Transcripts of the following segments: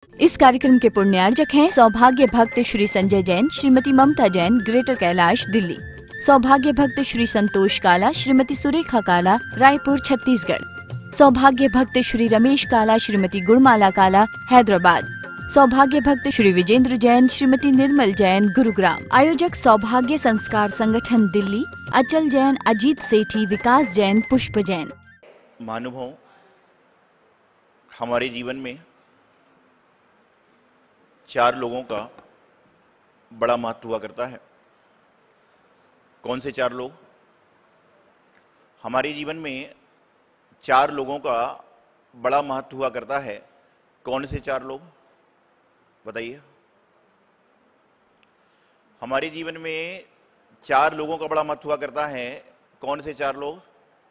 इस कार्यक्रम के पुण्यार्जक हैं सौभाग्य भक्त श्री संजय जैन, श्रीमती ममता जैन, ग्रेटर कैलाश, दिल्ली। सौभाग्य भक्त श्री संतोष काला, श्रीमती सुरेखा काला, रायपुर, छत्तीसगढ़। सौभाग्य भक्त श्री रमेश काला, श्रीमती गुणमाला काला, हैदराबाद। सौभाग्य भक्त श्री विजेंद्र जैन, श्रीमती निर्मल जैन, गुरुग्राम। आयोजक सौभाग्य संस्कार संगठन, दिल्ली। अचल जैन, अजीत सेठी, विकास जैन, पुष्प जैन। महानुभाव, हमारे जीवन में 4 लोगों का बड़ा महत्व हुआ करता है। कौन से 4 लोग? हमारे जीवन में 4 लोगों का बड़ा महत्व हुआ करता है। कौन से 4 लोग बताइए? हमारे जीवन में 4 लोगों का बड़ा महत्व हुआ करता है। कौन से 4 लोग?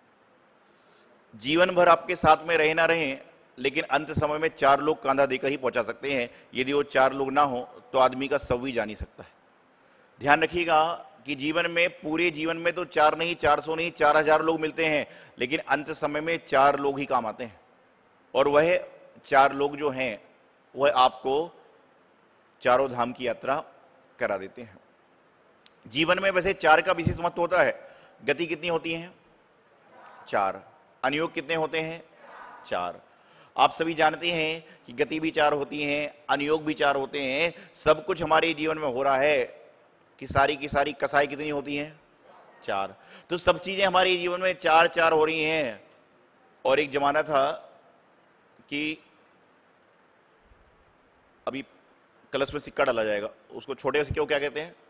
जीवन भर आपके साथ में रहे ना रहे, लेकिन अंत समय में 4 लोग कांधा देकर ही पहुंचा सकते हैं। यदि वो 4 लोग ना हो तो आदमी का शव भी जा नहीं सकता है। ध्यान रखिएगा कि जीवन में, पूरे जीवन में तो 4 नहीं, 400 नहीं, 4000 लोग मिलते हैं, लेकिन अंत समय में 4 लोग ही काम आते हैं। और वह 4 लोग जो हैं वह आपको चारों धाम की यात्रा करा देते हैं। जीवन में वैसे 4 का विशेष महत्व होता है। गति कितनी होती है? 4। अनुयोग कितने होते हैं? 4। आप सभी जानते हैं कि गति भी 4 होती हैं, अनुयोग भी 4 होते हैं। सब कुछ हमारे जीवन में हो रहा है कि सारी की सारी कसाई कितनी होती हैं? 4। तो सब चीजें हमारे जीवन में 4-4 हो रही हैं। और एक जमाना था कि अभी कलश में सिक्का डाला जाएगा, उसको छोटे सिक्के को क्या कहते हैं?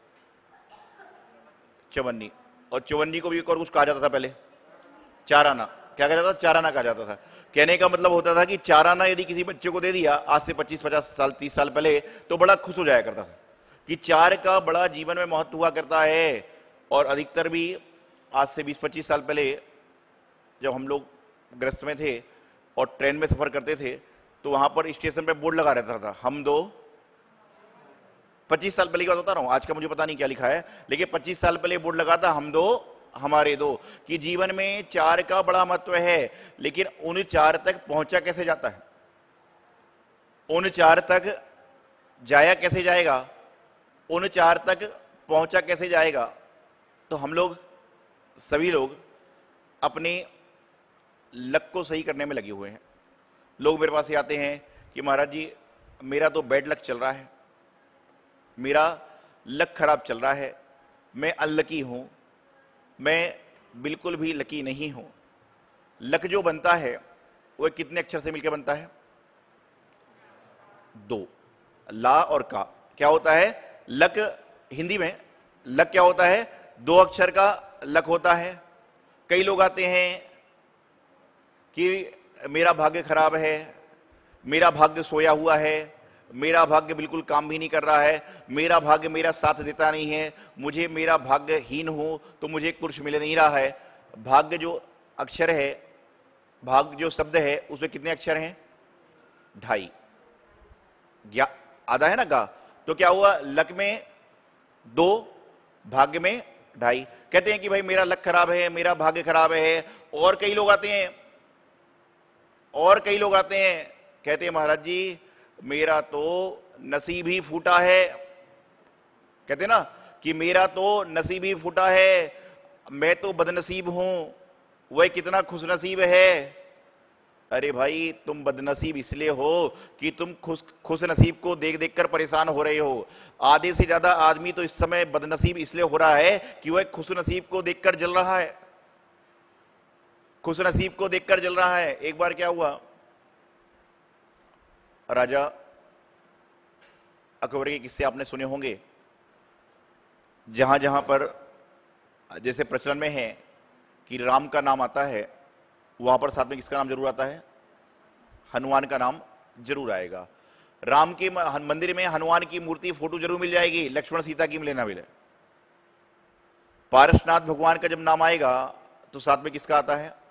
चवन्नी। और चवन्नी को भी एक और कुछ कहा जाता था पहले, 4 आना। क्या कहा जाता था? 4 आना कहा जाता था। कहने का मतलब होता था कि 4 आना यदि किसी बच्चे को दे दिया आज से 25-50 साल, 30 साल पहले, तो बड़ा खुश हो जाया करता था कि 4 का बड़ा जीवन में महत्व हुआ करता है। और अधिकतर भी आज से 20-25 साल पहले जब हम लोग ग्रस्त में थे और ट्रेन में सफर करते थे, तो वहां पर स्टेशन पे बोर्ड लगा रहता था, हम 2। 25 साल पहले की बात बता रहा हूं, आज का मुझे पता नहीं क्या लिखा है, लेकिन 25 साल पहले बोर्ड लगा था, हम 2 हमारे 2। कि जीवन में 4 का बड़ा महत्व है, लेकिन उन 4 तक पहुंचा कैसे जाता है? उन 4 तक जाया कैसे जाएगा? उन 4 तक पहुंचा कैसे जाएगा? तो हम लोग, सभी लोग अपने लक को सही करने में लगे हुए हैं। लोग मेरे पास आते हैं कि महाराज जी, मेरा तो बैड लक चल रहा है, मेरा लक खराब चल रहा है, मैं अनलकी हूं, मैं बिल्कुल भी लकी नहीं हूं। लक जो बनता है वह कितने अक्षर से मिलकर बनता है? 2। ला और का। क्या होता है? लक, हिंदी में लक क्या होता है? 2 अक्षर का लक होता है। कई लोग आते हैं कि मेरा भाग्य खराब है, मेरा भाग्य सोया हुआ है, मेरा भाग्य बिल्कुल काम भी नहीं कर रहा है, मेरा भाग्य मेरा साथ देता नहीं है, मुझे, मेरा भाग्य हीन हूं तो मुझे कुछ मिल नहीं रहा है। भाग्य जो अक्षर है, भाग्य जो शब्द है, उसमें कितने अक्षर हैं? 2.5। आधा है ना गा। तो क्या हुआ? लक में 2, भाग्य में 2.5। कहते हैं कि भाई मेरा लक खराब है, मेरा भाग्य खराब है। और कई लोग आते हैं, कहते हैं महाराज जी, मेरा तो नसीब ही फूटा है। कहते ना कि मेरा तो नसीब ही फूटा है, मैं तो बदनसीब हूं, वह कितना खुशनसीब है। अरे भाई, तुम बदनसीब इसलिए हो कि तुम खुश नसीब को देख देख कर परेशान हो रहे हो। आधे से ज्यादा आदमी तो इस समय बदनसीब इसलिए हो रहा है कि वह खुश नसीब को देखकर जल रहा है, खुश नसीब को देखकर जल रहा है। एक बार क्या हुआ, राजा अकबर के किस्से आपने सुने होंगे। जहां जहां पर जैसे प्रचलन में है कि राम का नाम आता है, वहां पर साथ में किसका नाम जरूर आता है? हनुमान का नाम जरूर आएगा। राम के मंदिर में हनुमान की मूर्ति, फोटो जरूर मिल जाएगी, लक्ष्मण सीता की मिले ना मिले। पारसनाथ भगवान का जब नाम आएगा तो साथ में किसका आता है?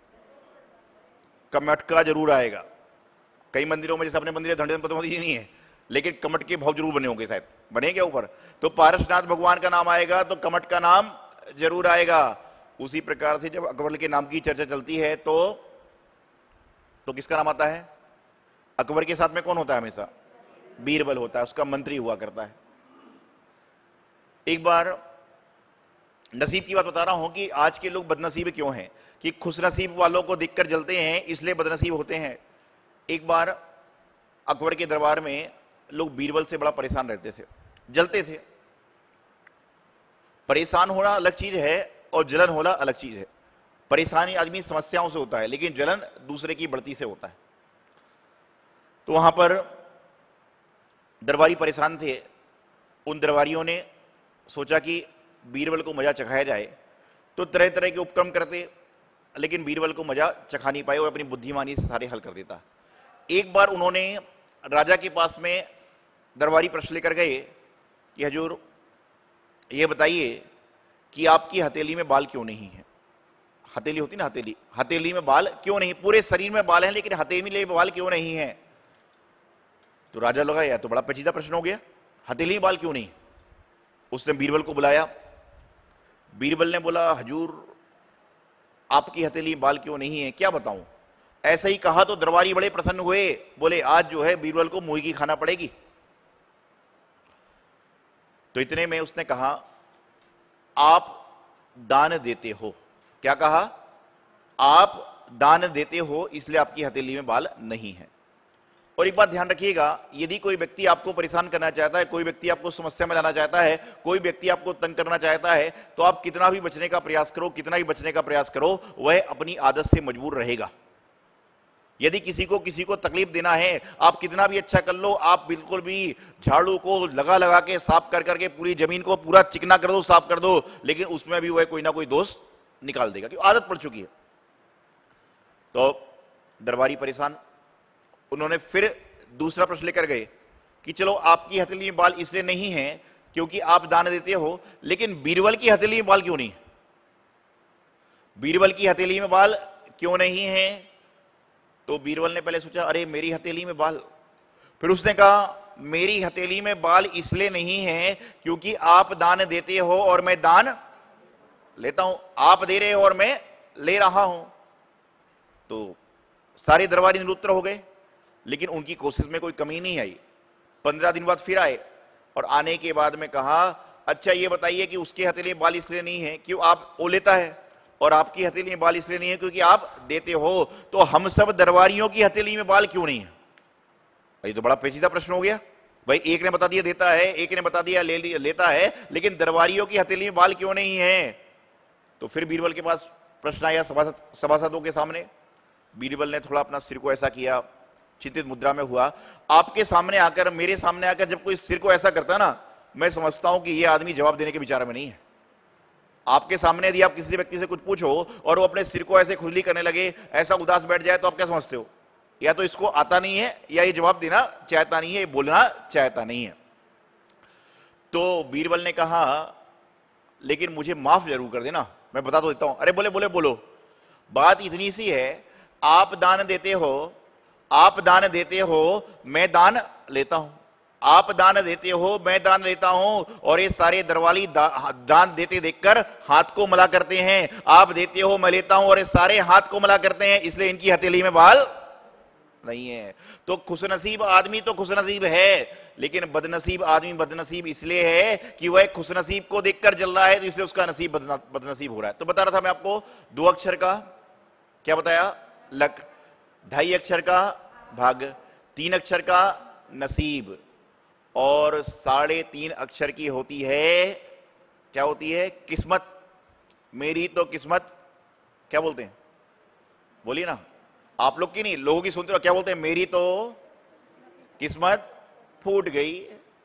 कमठ का जरूर आएगा। कई मंदिरों में, जैसे अपने मंदिर धनपति नहीं है, लेकिन कमठ के भाव जरूर बने होंगे, शायद बने क्या ऊपर। तो पारसनाथ भगवान का नाम आएगा तो कमठ का नाम जरूर आएगा। उसी प्रकार से जब अकबर के नाम की चर्चा चलती है तो किसका नाम आता है? अकबर के साथ में कौन होता है हमेशा? बीरबल होता है, उसका मंत्री हुआ करता है। एक बार नसीब की बात बता रहा हूं कि आज के लोग बदनसीब क्यों हैं, कि खुशनसीब वालों को देखकर जलते हैं इसलिए बदनसीब होते हैं। एक बार अकबर के दरबार में लोग बीरबल से बड़ा परेशान रहते थे, जलते थे। परेशान होना अलग चीज है और जलन होना अलग चीज है। परेशानी आदमी समस्याओं से होता है, लेकिन जलन दूसरे की बढ़ती से होता है। तो वहां पर दरबारी परेशान थे। उन दरबारियों ने सोचा कि बीरबल को मजा चखाया जाए, तो तरह तरह के उपक्रम करते, लेकिन बीरबल को मजा चखा नहीं पाए और अपनी बुद्धिमानी से सारे हल कर देता। एक बार उन्होंने राजा के पास में दरबारी प्रश्न लेकर गए कि हजूर ये बताइए कि आपकी हथेली में बाल क्यों नहीं है। हथेली होती ना, हथेली, हथेली में बाल क्यों नहीं, पूरे शरीर में बाल हैं लेकिन हथेली में बाल क्यों नहीं है। तो राजा लगा यार तो बड़ा पेचीदा प्रश्न हो गया, हथेली में बाल क्यों नहीं। उसने बीरबल को बुलाया। बीरबल ने बोला हजूर आपकी हथेली में बाल क्यों नहीं है, क्या बताऊं। ऐसा ही कहा तो दरबारी बड़े प्रसन्न हुए, बोले आज जो है बीरबल को मुर्गी खाना पड़ेगी। तो इतने में उसने कहा आप दान देते हो। क्या कहा, आप दान देते हो इसलिए आपकी हथेली में बाल नहीं है। और एक बात ध्यान रखिएगा, यदि कोई व्यक्ति आपको परेशान करना चाहता है, कोई व्यक्ति आपको समस्या में लाना चाहता है, कोई व्यक्ति आपको तंग करना चाहता है, तो आप कितना भी बचने का प्रयास करो, कितना भी बचने का प्रयास करो, वह अपनी आदत से मजबूर रहेगा। यदि किसी को तकलीफ देना है, आप कितना भी अच्छा कर लो, आप बिल्कुल भी झाड़ू को लगा लगा के साफ कर करके पूरी जमीन को पूरा चिकना कर दो, साफ कर दो, लेकिन उसमें भी वह कोई ना कोई दोष निकाल देगा, क्योंकि आदत पड़ चुकी है। तो दरबारी परेशान, उन्होंने फिर दूसरा प्रश्न लेकर गए कि चलो आपकी हथेली में बाल इसलिए नहीं है क्योंकि आप दान देते हो, लेकिन बीरबल की हथेली में बाल क्यों नहीं। बीरबल की हथेली में बाल क्यों नहीं है। तो बीरबल ने पहले सोचा अरे मेरी हथेली में बाल, फिर उसने कहा मेरी हथेली में बाल इसलिए नहीं है क्योंकि आप दान देते हो और मैं दान लेता हूं, आप दे रहे हो और मैं ले रहा हूं। तो सारे दरबारी निरुत्तर हो गए, लेकिन उनकी कोशिश में कोई कमी नहीं आई। 15 दिन बाद फिर आए और आने के बाद में कहा अच्छा ये बताइए कि उसके हथेली में बाल इसलिए नहीं है क्यों आप वो लेता है, और आपकी हथेली में बाल इसलिए नहीं है क्योंकि आप देते हो, तो हम सब दरबारियों की हथेली में बाल क्यों नहीं है। ये तो बड़ा पेचीदा प्रश्न हो गया भाई, एक ने बता दिया देता है, एक ने बता दिया लेता है, लेकिन दरबारियों की हथेली में बाल क्यों नहीं है। तो फिर बीरबल के पास प्रश्न आया सभासदों के सामने। बीरबल ने थोड़ा अपना सिर को ऐसा किया, चिंतित मुद्रा में हुआ। आपके सामने आकर, मेरे सामने आकर जब कोई सिर को ऐसा करता ना, मैं समझता हूं कि यह आदमी जवाब देने के विचार में नहीं है। आपके सामने यदि आप किसी व्यक्ति से कुछ पूछो और वो अपने सिर को ऐसे खुजली करने लगे, ऐसा उदास बैठ जाए, तो आप क्या समझते हो, या तो इसको आता नहीं है या ये जवाब देना चाहता नहीं है, ये बोलना चाहता नहीं है। तो बीरबल ने कहा लेकिन मुझे माफ जरूर कर देना, मैं बता तो देता हूं। अरे बोलो, बात इतनी सी है, आप दान देते हो, आप दान देते हो, मैं दान लेता हूं, आप दान देते हो, मैं दान लेता हूं, और ये सारे दरबारी दान देते देखकर हाथ को मला करते हैं। आप देते हो, मैं लेता हूं, और ये सारे हाथ को मला करते हैं, इसलिए इनकी हथेली में बाल नहीं है। तो खुशनसीब आदमी तो खुशनसीब है, लेकिन बदनसीब आदमी बदनसीब इसलिए है कि वह खुशनसीब को देखकर जल रहा है, तो इसलिए उसका नसीब बदनसीब हो रहा है। तो बता रहा था मैं आपको 2 अक्षर का क्या बताया, लक, 2.5 अक्षर का भाग्य, 3 अक्षर का नसीब, और 3.5 अक्षर की होती है, क्या होती है, किस्मत। मेरी तो किस्मत, क्या बोलते हैं, बोलिए ना, आप लोग की नहीं, लोगों की सुनते हो, क्या बोलते हैं, मेरी तो किस्मत फूट गई,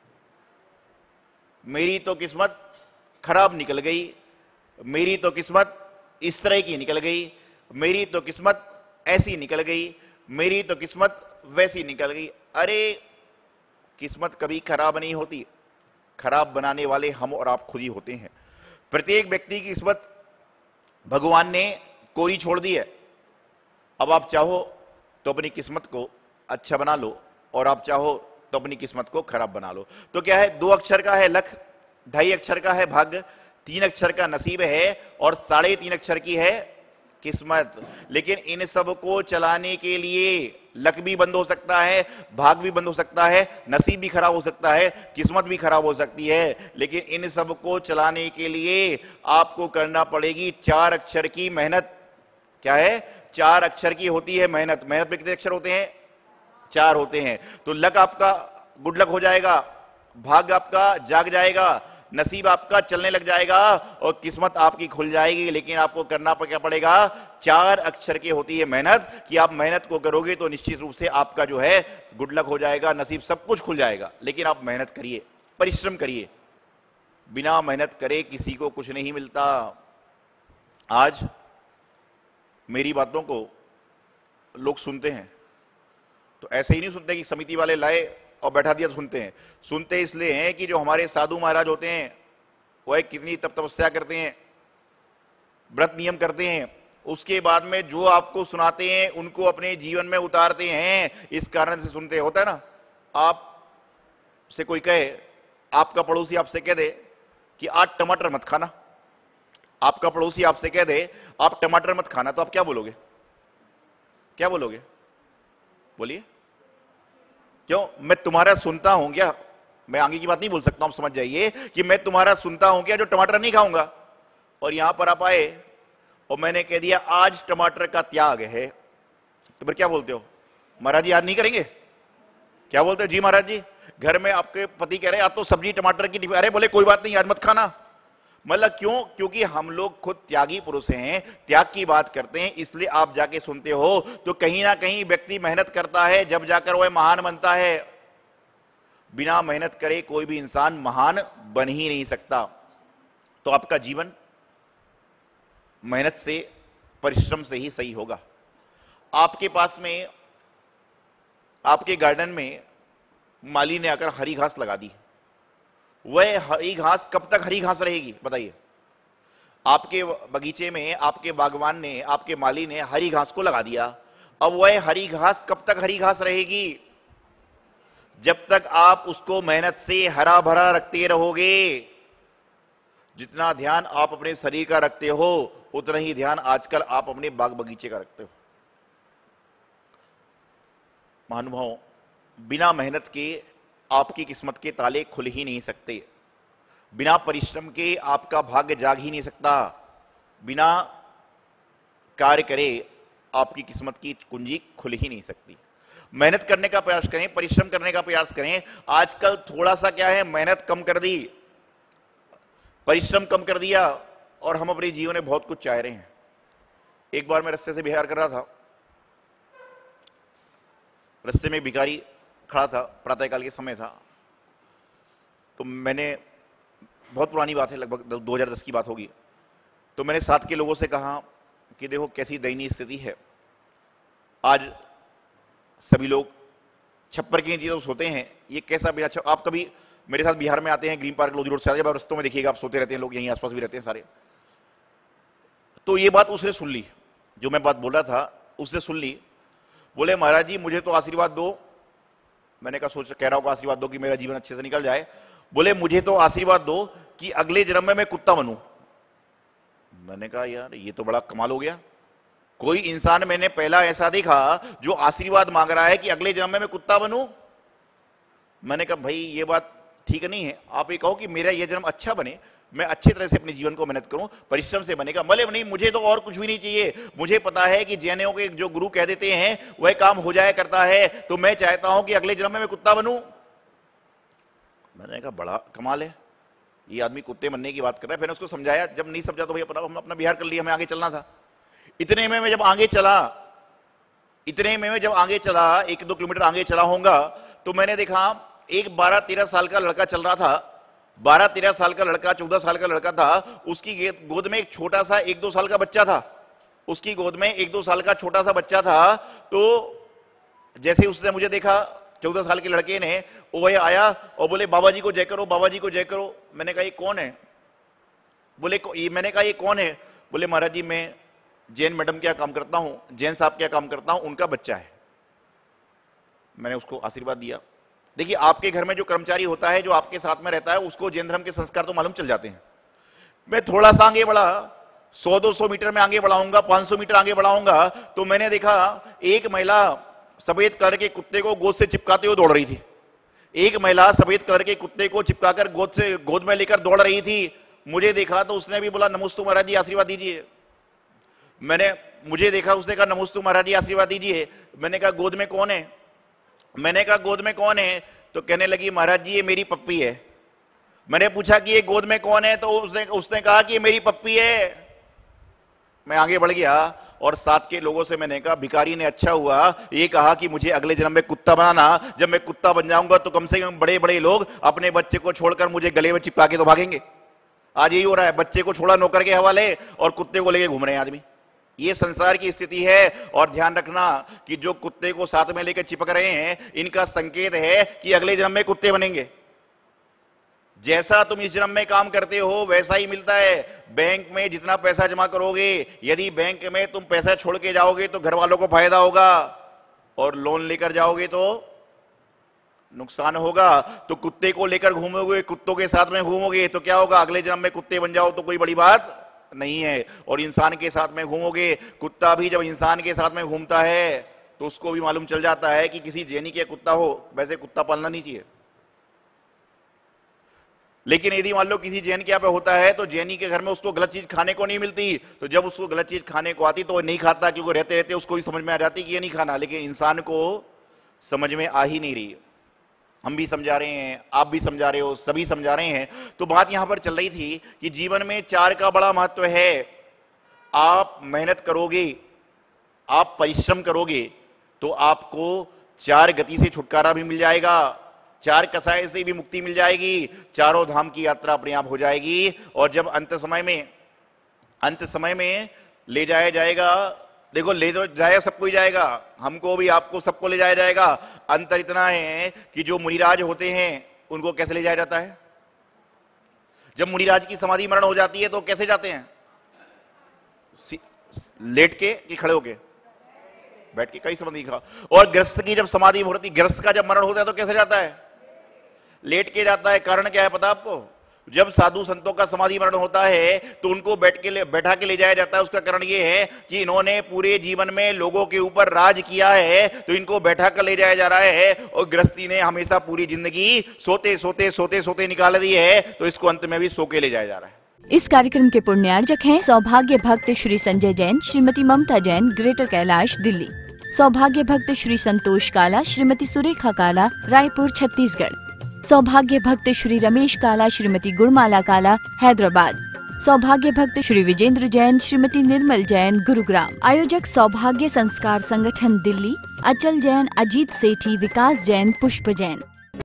मेरी तो किस्मत खराब निकल गई, मेरी तो किस्मत इस तरह की निकल गई, मेरी तो किस्मत ऐसी निकल गई, मेरी तो किस्मत वैसी निकल गई। अरे किस्मत कभी खराब नहीं होती, खराब बनाने वाले हम और आप खुद ही होते हैं। प्रत्येक व्यक्ति की किस्मत भगवान ने कोरी छोड़ दी है। अब आप चाहो तो अपनी किस्मत को अच्छा बना लो, और आप चाहो तो अपनी किस्मत को खराब बना लो। तो क्या है, 2 अक्षर का है लक, 2.5 अक्षर का है भाग्य, 3 अक्षर का नसीब है, और 3.5 अक्षर की है किस्मत। लेकिन इन सब को चलाने के लिए लक भी बंद हो सकता है, भाग भी बंद हो सकता है, नसीब भी खराब हो सकता है, किस्मत भी खराब हो सकती है। लेकिन इन सब को चलाने के लिए आपको करना पड़ेगी 4 अक्षर की मेहनत। क्या है? 4 अक्षर की होती है मेहनत। मेहनत में कितने अक्षर होते हैं? 4 होते हैं। तो लक आपका गुड लक हो जाएगा, भाग आपका जाग जाएगा, नसीब आपका चलने लग जाएगा और किस्मत आपकी खुल जाएगी। लेकिन आपको करना क्या पड़ेगा? 4 अक्षर की होती है मेहनत, कि आप मेहनत को करोगे तो निश्चित रूप से आपका जो है गुड लक हो जाएगा, नसीब सब कुछ खुल जाएगा। लेकिन आप मेहनत करिए, परिश्रम करिए। बिना मेहनत करे किसी को कुछ नहीं मिलता। आज मेरी बातों को लोग सुनते हैं तो ऐसे ही नहीं सुनते कि समिति वाले लाए और बैठा दिया, सुनते हैं। सुनते इसलिए हैं कि जो हमारे साधु महाराज होते हैं वह कितनी तपस्या करते हैं, व्रत नियम करते हैं, उसके बाद में जो आपको सुनाते हैं उनको अपने जीवन में उतारते हैं। इस कारण से सुनते। होता है ना, आप से कोई कहे, आपका पड़ोसी आपसे कह दे कि आज टमाटर मत खाना, आपका पड़ोसी आपसे कह दे आप टमाटर मत खाना, तो आप क्या बोलोगे? क्या बोलोगे? बोलिए। क्यों? मैं तुम्हारा सुनता हूं क्या? मैं आगे की बात नहीं बोल सकता हूं, समझ जाइए कि मैं तुम्हारा सुनता हूं क्या जो टमाटर नहीं खाऊंगा। और यहां पर आप आए और मैंने कह दिया आज टमाटर का त्याग है, तो फिर क्या बोलते हो? महाराज जी आज नहीं करेंगे? क्या बोलते हो? जी महाराज जी। घर में आपके पति कह रहे आज तो सब्जी टमाटर की, अरे बोले कोई बात नहीं आज मत खाना। मतलब क्यों? क्योंकि हम लोग खुद त्यागी पुरुष हैं, त्याग की बात करते हैं, इसलिए आप जाके सुनते हो। तो कहीं ना कहीं व्यक्ति मेहनत करता है, जब जाकर वह महान बनता है। बिना मेहनत करे कोई भी इंसान महान बन ही नहीं सकता। तो आपका जीवन मेहनत से, परिश्रम से ही सही होगा। आपके पास में, आपके गार्डन में माली ने आकर हरी घास लगा दी, वह हरी घास कब तक हरी घास रहेगी बताइए? आपके बगीचे में आपके बागवान ने, आपके माली ने हरी घास को लगा दिया, अब वह हरी घास कब तक हरी घास रहेगी? जब तक आप उसको मेहनत से हरा भरा रखते रहोगे। जितना ध्यान आप अपने शरीर का रखते हो उतना ही ध्यान आजकल आप अपने बाग बगीचे का रखते हो। महानुभाव, बिना मेहनत के आपकी किस्मत के ताले खुल ही नहीं सकते। बिना परिश्रम के आपका भाग्य जाग ही नहीं सकता। बिना कार्य करे आपकी किस्मत की कुंजी खुल ही नहीं सकती। मेहनत करने का प्रयास करें, परिश्रम करने का प्रयास करें। आजकल थोड़ा सा क्या है, मेहनत कम कर दी, परिश्रम कम कर दिया और हम अपने जीवन में बहुत कुछ चाह रहे हैं। एक बार मैं रास्ते से बिहार कर रहा था, रास्ते में भिखारी खड़ा था, प्रातःकाल के समय था। तो मैंने, बहुत पुरानी बात है, लगभग 2010 की बात होगी, तो मैंने साथ के लोगों से कहा कि देखो कैसी दयनीय स्थिति है। आज सभी लोग छप्पर के नीचे तो सोते हैं, ये कैसा भी। अच्छा, आप कभी मेरे साथ बिहार में आते हैं, ग्रीन पार्क लोधी रोड से आते हैं, रस्तों में देखिएगा आप सोते रहते हैं लोग, यहीं आसपास भी रहते हैं सारे। तो ये बात उसने सुन ली, जो मैं बात बोल रहा था उसने सुन ली। बोले महाराज जी मुझे तो आशीर्वाद दो। मैंने कहा सोच कह रहा हूँ आशीर्वाद दो कि मेरा जीवन अच्छे से निकल जाए। बोले मुझे तो आशीर्वाद दो कि अगले जन्म में मैं कुत्ता बनूं। मैंने कहा यार ये तो बड़ा कमाल हो गया, कोई इंसान मैंने पहला ऐसा देखा जो आशीर्वाद मांग रहा है कि अगले जन्म में मैं कुत्ता बनूं। मैंने कहा भाई ये बात ठीक नहीं है, आप ये कहो कि मेरा ये जन्म अच्छा बने, मैं अच्छी तरह से अपने जीवन को मेहनत करूं, परिश्रम से बनेगा। मले नहीं, मुझे तो और कुछ भी नहीं चाहिए। मुझे पता है कि जैनियों के जो गुरु कह देते हैं वह काम हो जाया करता है, तो मैं चाहता हूं कि अगले जन्म में मैं कुत्ता बनूं। मैंने कहा बड़ा कमाल है, ये आदमी कुत्ते बनने की बात कर रहा है। फिर उसको समझाया, जब नहीं समझा तो भैया हम अपना बिहार कर लिया, हमें आगे चलना था। इतने में मैं जब आगे चला, 1-2 किलोमीटर आगे चला होऊंगा, तो मैंने देखा एक 12-13 साल का लड़का चल रहा था। 12-13 साल का लड़का, 14 साल का लड़का था, उसकी गोद में एक छोटा सा 1-2 साल का बच्चा था। उसकी गोद में 1-2 साल का छोटा सा बच्चा था। तो जैसे उसने मुझे देखा, 14 साल के लड़के ने, वह आया और बोले बाबा जी को जय करो, बाबा जी को जय करो। मैंने कहा ये कौन है? मैंने कहा ये कौन है? बोले महाराज जी मैं जैन मैडम क्या काम करता हूं, जैन साहब क्या काम करता हूं, उनका बच्चा है। मैंने उसको आशीर्वाद दिया। देखिए आपके घर में जो कर्मचारी होता है, जो आपके साथ में रहता है, उसको जैन धर्म के संस्कार तो मालूम चल जाते हैं। मैं थोड़ा सा आगे बढ़ा, 100-200 मीटर में आगे बढ़ाऊंगा, 500 मीटर आगे बढ़ाऊंगा, तो मैंने देखा एक महिला सफेद कलर के कुत्ते को गोद से चिपकाते हुए दौड़ रही थी। एक महिला सफेद कलर के कुत्ते को चिपकाकर गोद में लेकर दौड़ रही थी। मुझे देखा तो उसने भी बोला, नमस्तु महाराज जी, आशीर्वाद दीजिए। मुझे देखा, उसने कहा, नमस्तु महाराज जी, आशीर्वाद दीजिए। मैंने कहा, गोद में कौन है? मैंने कहा, गोद में कौन है? तो कहने लगी, महाराज जी, ये मेरी पप्पी है। मैंने पूछा कि ये गोद में कौन है? तो उसने कहा कि ये मेरी पप्पी है। मैं आगे बढ़ गया और साथ के लोगों से मैंने कहा, भिखारी ने अच्छा हुआ ये कहा कि मुझे अगले जन्म में कुत्ता बनाना। जब मैं कुत्ता बन जाऊंगा तो कम से कम बड़े बड़े लोग अपने बच्चे को छोड़कर मुझे गले में चिपका के तो भागेंगे। आज यही हो रहा है, बच्चे को छोड़ा नौकर के हवाले और कुत्ते को लेके घूम रहे हैं आदमी। ये संसार की स्थिति है। और ध्यान रखना कि जो कुत्ते को साथ में लेकर चिपक रहे हैं, इनका संकेत है कि अगले जन्म में कुत्ते बनेंगे। जैसा तुम इस जन्म में काम करते हो वैसा ही मिलता है। बैंक में जितना पैसा जमा करोगे, यदि बैंक में तुम पैसा छोड़ के जाओगे तो घर वालों को फायदा होगा, और लोन लेकर जाओगे तो नुकसान होगा। तो कुत्ते को लेकर घूमोगे, कुत्तों के साथ में घूमोगे तो क्या होगा? अगले जन्म में कुत्ते बन जाओ तो कोई बड़ी बात नहीं है। और इंसान के साथ में घूमोगे, कुत्ता भी जब इंसान के साथ में घूमता है तो उसको भी मालूम चल जाता है कि किसी जैनी के कुत्ता हो। वैसे कुत्ता पालना नहीं चाहिए, लेकिन यदि मान लो किसी जैन के यहाँ पे होता है तो जैनी के घर में उसको गलत चीज खाने को नहीं मिलती, तो जब उसको गलत चीज खाने को आती तो वो नहीं खाता, क्योंकि रहते रहते उसको भी समझ में आ जाती कि ये नहीं खाना। लेकिन इंसान को समझ में आ ही नहीं रही। हम भी समझा रहे हैं, आप भी समझा रहे हो, सभी समझा रहे हैं। तो बात यहां पर चल रही थी कि जीवन में 4 का बड़ा महत्व है। आप मेहनत करोगे, आप परिश्रम करोगे तो आपको 4 गति से छुटकारा भी मिल जाएगा, 4 कसाय से भी मुक्ति मिल जाएगी, चारों धाम की यात्रा अपने आप हो जाएगी। और जब अंत समय में ले जाया जाएगा, देखो ले तो जाएगा, सबको ही जाएगा, हमको भी, आपको, सबको ले जाया जाएगा। अंतर इतना है कि जो मुनिराज होते हैं उनको कैसे ले जाया जाता है? जब मुनिराज की समाधि मरण हो जाती है तो कैसे जाते हैं? लेट के कि खड़े होके? बैठ के। कई समाधि का। और गृहस्थ की जब समाधि होती, गृहस्थ का जब मरण होता है तो कैसे जाता है? लेट के जाता है। कारण क्या है पता आपको? जब साधु संतों का समाधि मरण होता है तो उनको बैठा के ले जाया जाता है। उसका कारण यह है कि इन्होंने पूरे जीवन में लोगों के ऊपर राज किया है, तो इनको बैठा कर ले जाया जा रहा है। और गृहस्थी ने हमेशा पूरी जिंदगी सोते निकाल दी है, तो इसको अंत में भी सो के ले जाया जा रहा है। इस कार्यक्रम के पुण्यार्जक हैं सौभाग्य भक्त श्री संजय जैन, श्रीमती ममता जैन, ग्रेटर कैलाश, दिल्ली। सौभाग्य भक्त श्री संतोष काला, श्रीमती सुरेखा काला, रायपुर, छत्तीसगढ़। सौभाग्य भक्त श्री रमेश काला, श्रीमती गुणमाला काला, हैदराबाद। सौभाग्य भक्त श्री विजेंद्र जैन, श्रीमती निर्मल जैन, गुरुग्राम। आयोजक सौभाग्य संस्कार संगठन, दिल्ली। अचल जैन, अजीत सेठी, विकास जैन, पुष्प जैन।